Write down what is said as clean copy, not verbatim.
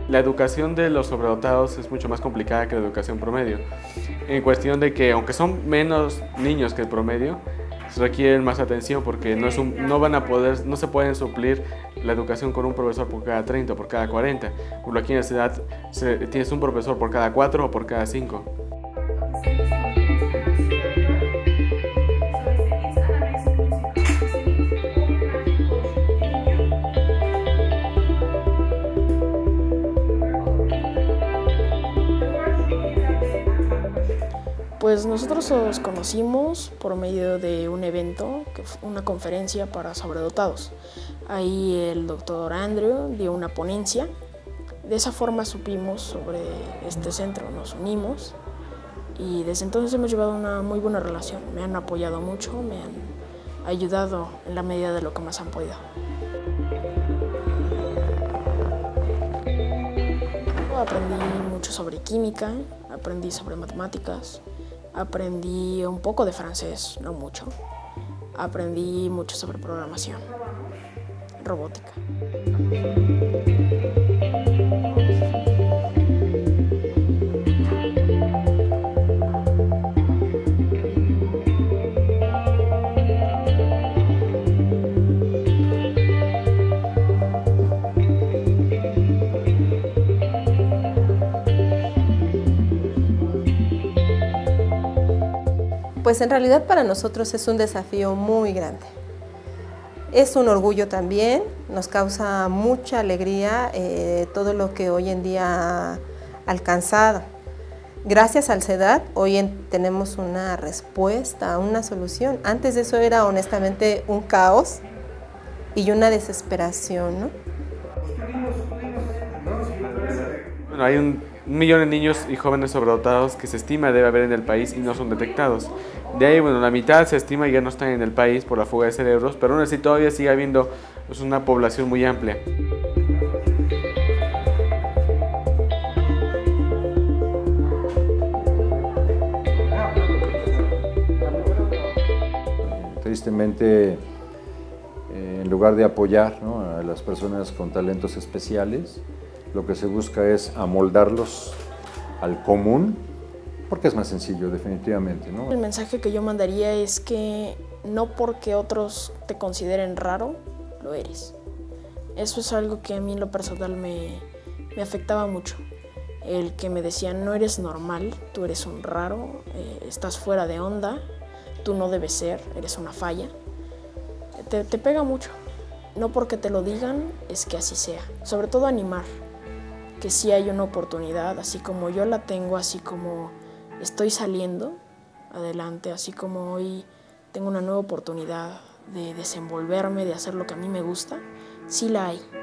La educación de los sobredotados es mucho más complicada que la educación promedio, en cuestión de que aunque son menos niños que el promedio, requieren más atención porque no se pueden suplir la educación con un profesor por cada 30 o por cada 40. Por lo aquí en la ciudad tienes un profesor por cada 4 o por cada 5. Pues nosotros nos conocimos por medio de un evento, que fue una conferencia para sobredotados. Ahí el doctor Andrew dio una ponencia. De esa forma supimos sobre este centro, nos unimos y desde entonces hemos llevado una muy buena relación. Me han apoyado mucho, me han ayudado en la medida de lo que más han podido. Aprendí mucho sobre química, aprendí sobre matemáticas, aprendí un poco de francés, no mucho. Aprendí mucho sobre programación, robótica. Pues en realidad para nosotros es un desafío muy grande. Es un orgullo también, nos causa mucha alegría todo lo que hoy en día ha alcanzado. Gracias al CEDAT hoy tenemos una respuesta, una solución. Antes de eso era honestamente un caos y una desesperación, ¿no? Bueno, hay 1 millón de niños y jóvenes sobredotados que se estima debe haber en el país y no son detectados. De ahí, bueno, la mitad se estima ya no están en el país por la fuga de cerebros, pero aún así todavía sigue habiendo una población muy amplia. Tristemente, en lugar de apoyar, ¿no?, a las personas con talentos especiales, lo que se busca es amoldarlos al común, porque es más sencillo, definitivamente, ¿no? El mensaje que yo mandaría es que no porque otros te consideren raro, lo eres. Eso es algo que a mí en lo personal me afectaba mucho. El que me decían, no eres normal, tú eres un raro, estás fuera de onda, tú no debes ser, eres una falla. Te pega mucho. No porque te lo digan, es que así sea. Sobre todo animar, que sí hay una oportunidad, así como yo la tengo, así como estoy saliendo adelante, así como hoy tengo una nueva oportunidad de desenvolverme, de hacer lo que a mí me gusta, sí la hay.